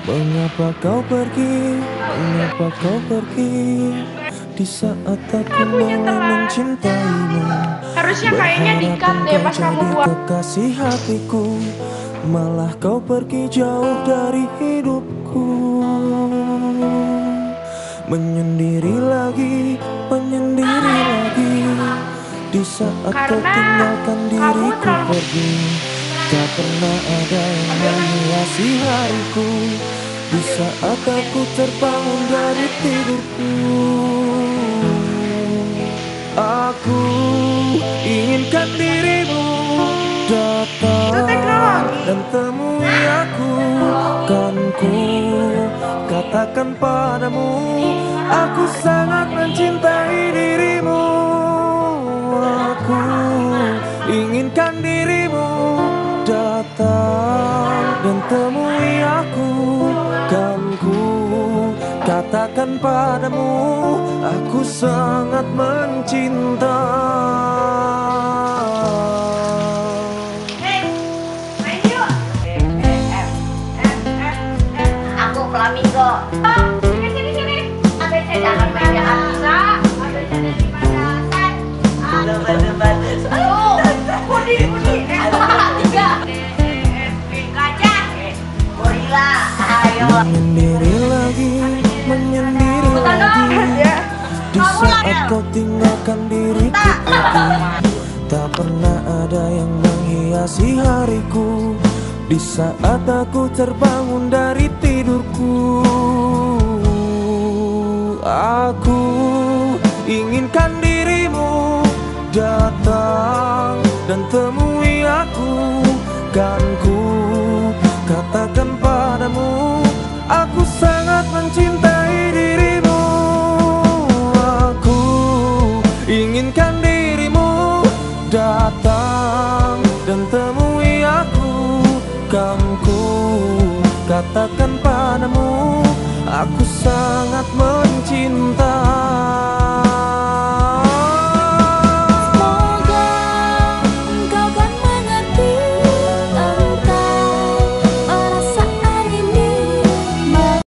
Mengapa kau pergi? Mengapa kau pergi? Di saat aku mulai mencintaimu, Harusnya kayaknya dikat deh pas kamu jadi buat. kekasih hatiku, malah kau pergi jauh dari hidupku. Menyendiri lagi, menyendiri lagi. Di saat kau Karena tinggalkan kamu diriku terlalu pergi, tak pernah ada yang menghiasi hariku. Di saat aku terbangun dari tidurku, aku inginkan dirimu datang dan temui aku. Kan ku katakan padamu, aku sangat mencintai dirimu. Aku inginkan dirimu datang dan temui aku. Kan ku katakan padamu, aku sangat mencinta. Main yuk. Aku flamingo. Oh, sini. ABC jangan main jahat bisa. ABC di padasan. Budi. Tiga. Gajah. Gorila. Ayo. Menyendiri lagi, menyendiri lagi. Di saat kau tinggalkan diriku pergi, tak pernah ada yang menghiasi hariku. Di saat aku terbangun dari tidurku, aku inginkan dirimu datang dan temui aku. Kan ku katakan padamu, aku sangat mencintai dirimu. Aku inginkan dirimu datang dan temui aku. Kan ku katakan padamu, aku sangat mencintai